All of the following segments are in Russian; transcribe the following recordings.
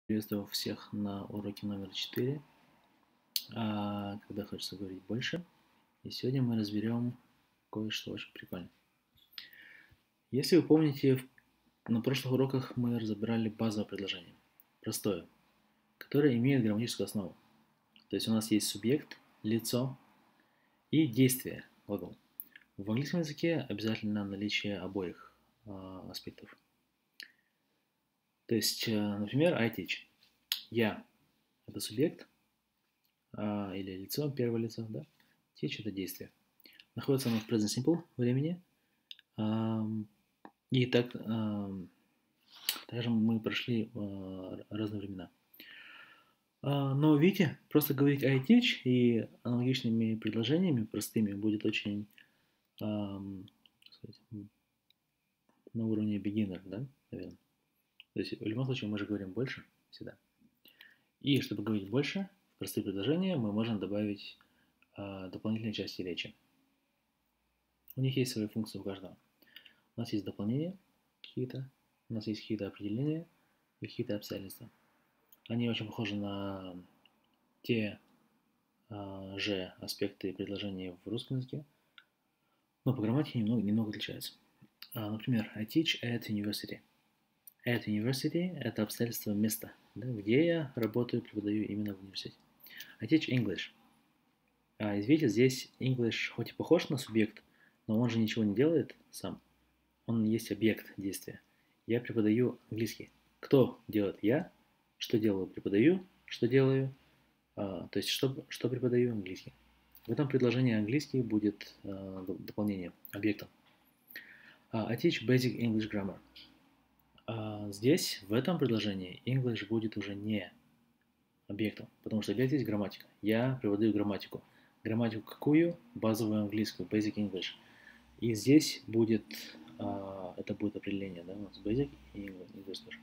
Приветствую всех на уроке номер 4, когда хочется говорить больше. И сегодня мы разберем кое-что очень прикольное. Если вы помните, на прошлых уроках мы разобрали базовое предложение, простое, которое имеет грамматическую основу. То есть у нас есть субъект, лицо и действие, глагол. В английском языке обязательно наличие обоих аспектов. То есть, например, I teach. Я – это субъект, или лицо, первое лицо, да? Teach – это действие. Находится оно в present simple времени. И также мы прошли разные времена. Но видите, просто говорить I teach и аналогичными предложениями, простыми, будет очень сказать, на уровне beginner, да, наверное. То есть в любом случае мы же говорим больше всегда. И чтобы говорить больше, в простые предложения мы можем добавить дополнительные части речи. У них есть свои функции у каждого. У нас есть дополнения какие-то, у нас есть какие-то определения и какие-то обстоятельства. Они очень похожи на те же аспекты предложения в русском языке, но по грамматике немного отличаются. Например, I teach at university. At university – это обстоятельство места, да, где я работаю, преподаю именно в университете. I teach English. Видите, здесь English хоть и похож на субъект, но он же ничего не делает сам. Он есть объект действия. Я преподаю английский. Кто делает? Я. Что делаю? Преподаю. Что делаю? То есть, что преподаю? Английский. В этом предложении английский будет дополнением, объектом. I teach basic English grammar. Здесь, в этом предложении, English будет уже не объектом, потому что объект есть грамматика. Я преподаю грамматику. Грамматику какую? Базовую английскую, basic English. И здесь будет, это будет определение, да, у нас basic и English тоже.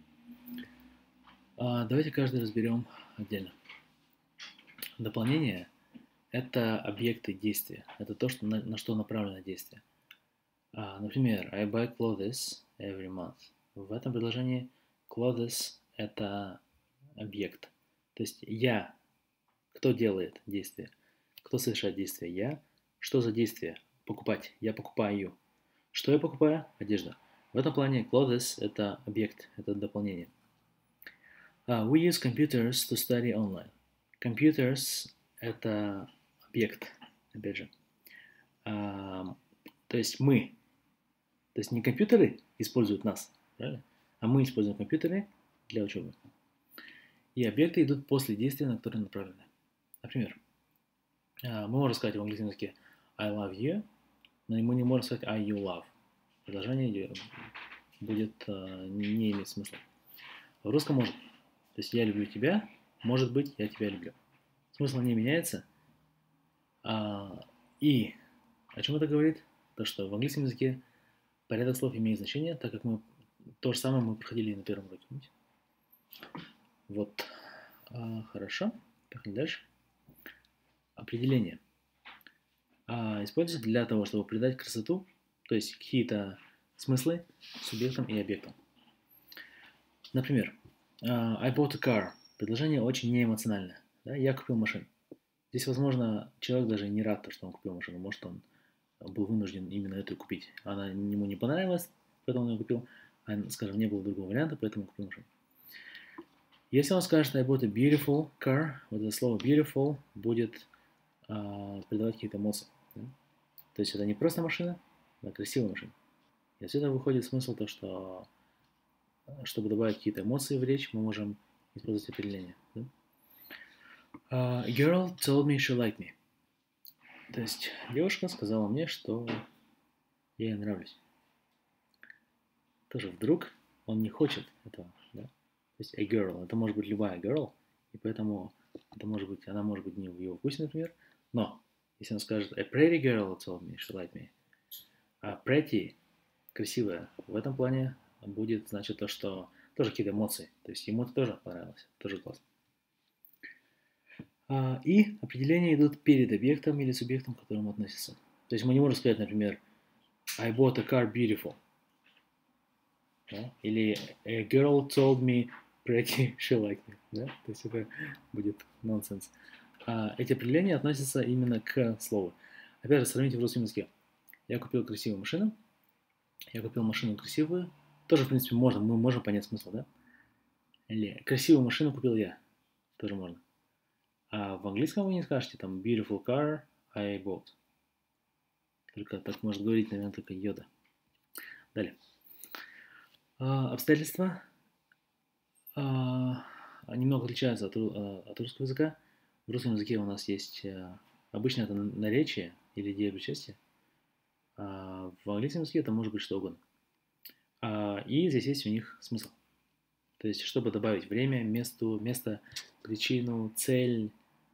Давайте каждый разберем отдельно. Дополнение – это объекты действия. Это то, на что направлено действие. Например, I buy clothes every month. В этом предложении clothes – это объект. То есть я, кто делает действие, кто совершает действие, я. Что за действие? Покупать. Я покупаю. Что я покупаю? Одежда. В этом плане clothes – это объект, это дополнение. We use computers to study online. Computers – это объект, опять же. То есть мы. То есть не компьютеры используют нас, правильно? А мы используем компьютеры для учебы. И объекты идут после действия, на которое направлены. Например, мы можем сказать в английском языке I love you, но мы не можем сказать I you love. Предложение будет не иметь смысла. В русском может. То есть я люблю тебя, может быть, я тебя люблю. Смысл не меняется. И о чем это говорит? То, что в английском языке порядок слов имеет значение, так как мы то же самое мы проходили на первом уроке. Вот. Хорошо. Поехали дальше. Определение. Используется для того, чтобы придать красоту, то есть какие-то смыслы субъектам и объектам. Например, I bought a car. Предложение очень неэмоциональное. Да? Я купил машину. Здесь, возможно, человек даже не рад, что он купил машину. Может, он был вынужден именно эту купить. Она ему не понравилась, поэтому он ее купил. Скажем, не было другого варианта, поэтому купил машину. Если он скажет I bought a beautiful car, вот это слово beautiful будет придавать какие-то эмоции. Да? То есть это не просто машина, а красивая машина. И отсюда выходит смысл то, что чтобы добавить какие-то эмоции в речь, мы можем использовать определение. Да? A girl told me she liked me. То есть девушка сказала мне, что я ей нравлюсь. Тоже вдруг он не хочет этого. Да? То есть a girl, это может быть любая girl, и поэтому это может быть, она может быть не в его вкусе, например, но если он скажет a pretty girl told me she liked me, а pretty, красивая, в этом плане будет значит то, что тоже какие-то эмоции. То есть ему это тоже понравилось, тоже классно. И определения идут перед объектом или субъектом, к которому относится. То есть мы не можем сказать, например, I bought a car beautiful. Да? Или a girl told me pretty, she like me, да? То есть это будет nonsense. Эти определения относятся именно к слову. Опять же, сравните в русском языке. Я купил красивую машину, я купил машину красивую. Тоже, в принципе, можно, мы можем понять смысл, да? Или красивую машину купил я. Тоже можно. А в английском вы не скажете там beautiful car I bought. Только так может говорить, наверное, только Йода. Далее. Обстоятельства немного отличаются от русского языка. В русском языке у нас есть обычно это наречие или идея причастия. В английском языке это может быть что угодно. И здесь есть у них смысл. То есть, чтобы добавить время, место, причину, цель,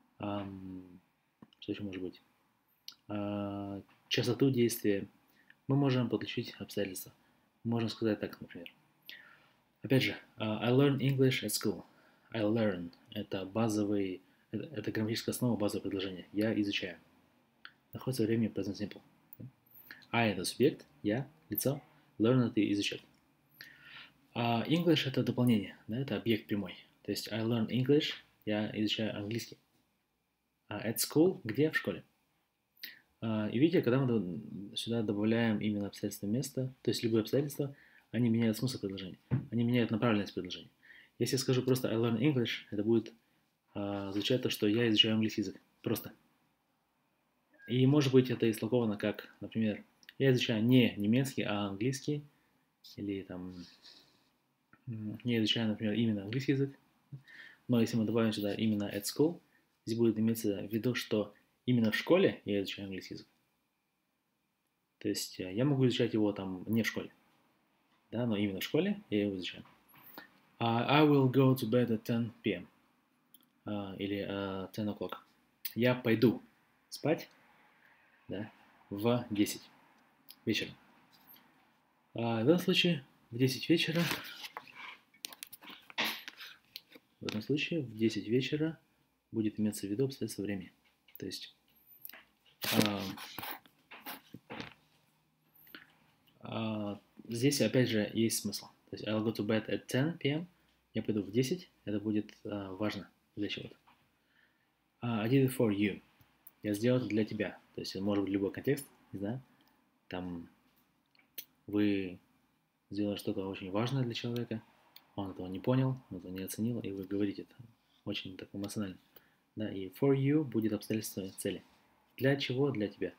что еще может быть, частоту действия, мы можем подключить обстоятельства. Можно сказать так, например. Опять же, I learned English at school. I learn – это базовый, это грамматическая основа базового предложения. Я изучаю. Находится во времени present simple. I – это субъект, я, лицо. Learn – это изучать. English – это дополнение, да, это объект прямой. То есть I learn English, я изучаю английский. At school – где? В школе. И видите, когда мы сюда добавляем именно обстоятельства места, то есть любые обстоятельства, они меняют смысл предложения, они меняют направленность предложения. Если я скажу просто I learn English, это будет означать то, что я изучаю английский язык. Просто. И может быть это истолковано как, например, я изучаю не немецкий, а английский, или там я изучаю, например, именно английский язык. Но если мы добавим сюда именно at school, здесь будет иметься в виду, что именно в школе я изучаю английский язык. То есть я могу изучать его там не в школе, да, но именно в школе я его изучаю. I will go to bed at 10 p.m. Или 10 o'clock. Я пойду спать, да, в 10 вечера. В этом случае в 10 вечера в 10 вечера будет иметься в виду обстоятельства времени. То есть здесь опять же есть смысл. То есть I'll go to bed at 10 p.m. Я пойду в 10. Это будет важно для чего-то. I did it for you. Я сделал это для тебя. То есть это может быть любой контекст, не знаю. Там вы сделали что-то очень важное для человека, он этого не понял, он этого не оценил, и вы говорите это очень так эмоционально. Да, и for you будет обстоятельство цели. Для чего? Для тебя.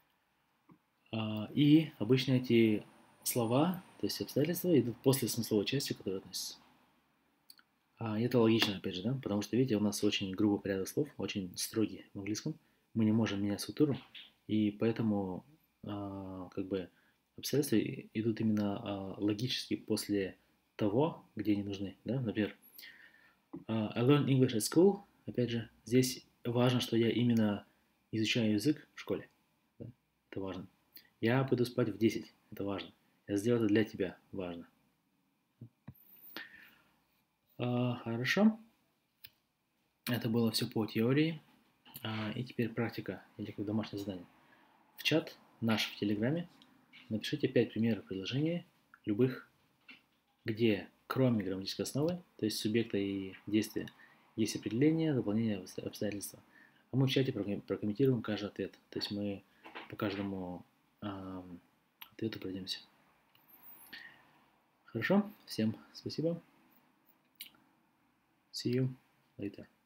И обычно эти слова, то есть обстоятельства, идут после смысловой части, которая относится. И это логично, опять же, да, потому что, видите, у нас очень грубый порядок слов, очень строгий в английском. Мы не можем менять структуру, и поэтому как бы обстоятельства идут именно логически после того, где они нужны, да, например, I learned English at school, опять же, здесь важно, что я именно изучаю язык в школе, да? Это важно. Я пойду спать в 10, это важно. Я сделал это для тебя, важно. Хорошо. Это было все по теории. И теперь практика, или как домашнее задание. В чат наш в Телеграме напишите 5 примеров предложений, любых, где кроме грамматической основы, то есть субъекта и действия, есть определение, дополнение, обстоятельства. А мы в чате прокомментируем каждый ответ. То есть мы по каждому ответу пройдемся. Хорошо? Всем спасибо. See you later.